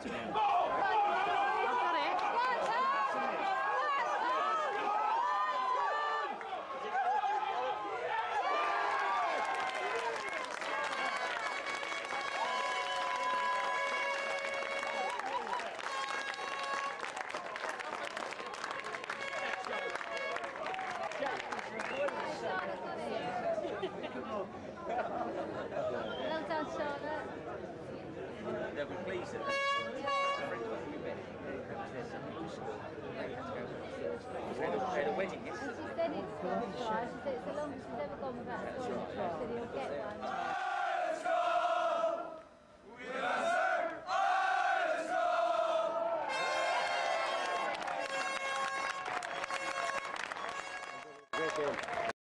to me. I've got it. Well done, Charlotte. They'll be pleased at that. They had a wedding And she yesterday. said it's gone dry. She said it's the longest she's ever gone without a toilet. She said he'll get one. Thank you.